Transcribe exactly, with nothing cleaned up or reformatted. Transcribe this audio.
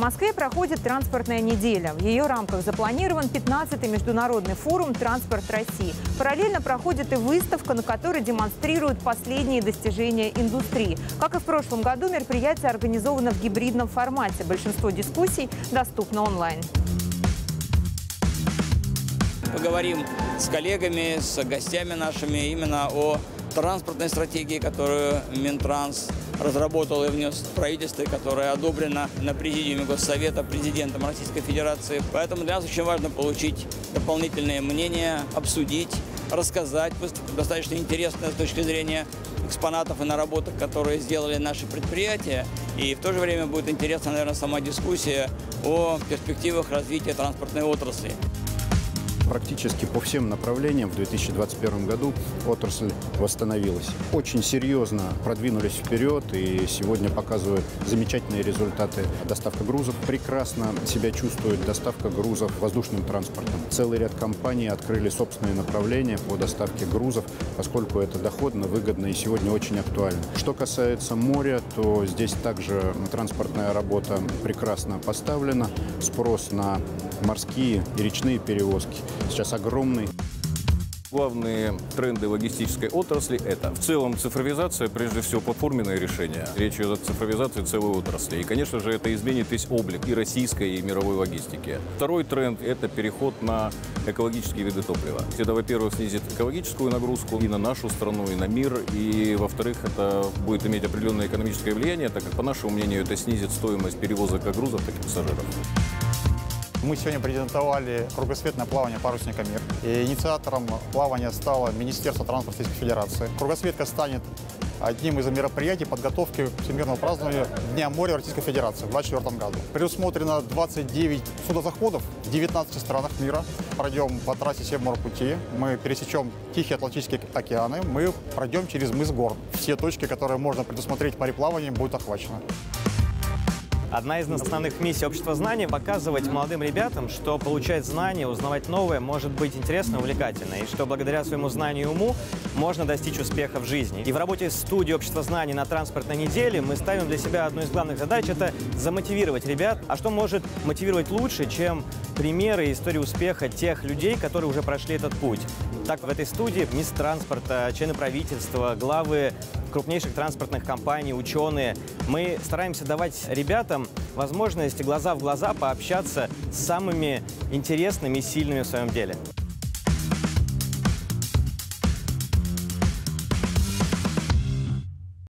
Москве проходит транспортная неделя. В ее рамках запланирован пятнадцатый международный форум «Транспорт России». Параллельно проходит и выставка, на которой демонстрируют последние достижения индустрии. Как и в прошлом году, мероприятие организовано в гибридном формате. Большинство дискуссий доступно онлайн. Поговорим с коллегами, с гостями нашими именно о транспортной стратегии, которую Минтранс разработал и внес в правительство, которая одобрена на президиуме Госсовета президентом Российской Федерации. Поэтому для нас очень важно получить дополнительные мнения, обсудить, рассказать. Выставка достаточно интересная с точки зрения экспонатов и наработок, которые сделали наши предприятия. И в то же время будет интересна, наверное, сама дискуссия о перспективах развития транспортной отрасли. Практически по всем направлениям в две тысячи двадцать первом году отрасль восстановилась. Очень серьезно продвинулись вперед и сегодня показывают замечательные результаты. Доставка грузов прекрасно себя чувствует, доставка грузов воздушным транспортом. Целый ряд компаний открыли собственные направления по доставке грузов, поскольку это доходно, выгодно и сегодня очень актуально. Что касается моря, то здесь также транспортная работа прекрасно поставлена. Спрос на морские и речные перевозки сейчас огромный. Главные тренды логистической отрасли – это в целом цифровизация, прежде всего платформенные решения. Речь идет о цифровизации целой отрасли. И, конечно же, это изменит весь облик и российской, и мировой логистики. Второй тренд – это переход на экологические виды топлива. Это, во-первых, снизит экологическую нагрузку и на нашу страну, и на мир. И, во-вторых, это будет иметь определенное экономическое влияние, так как, по нашему мнению, это снизит стоимость перевозок как грузов, так и пассажиров. Мы сегодня презентовали кругосветное плавание парусника «Мир». И инициатором плавания стало Министерство транспорта Российской Федерации. Кругосветка станет одним из мероприятий подготовки к всемирному празднованию Дня моря Российской Федерации в две тысячи двадцать четвёртом году. Предусмотрено двадцать девять судозаходов в девятнадцати странах мира. Пройдем по трассе Севморпути, мы пересечем Тихий и Атлантический океаны, мы пройдем через мыс Горн. Все точки, которые можно предусмотреть мореплаванием, будут охвачены. Одна из основных миссий общества знаний – показывать молодым ребятам, что получать знания, узнавать новое может быть интересно и увлекательно, и что благодаря своему знанию и уму можно достичь успеха в жизни. И в работе студии общества знаний на транспортной неделе мы ставим для себя одну из главных задач – это замотивировать ребят. А что может мотивировать лучше, чем примеры и истории успеха тех людей, которые уже прошли этот путь? Так, в этой студии министр транспорта, члены правительства, главы крупнейших транспортных компаний, ученые. Мы стараемся давать ребятам возможность глаза в глаза пообщаться с самыми интересными и сильными в своем деле.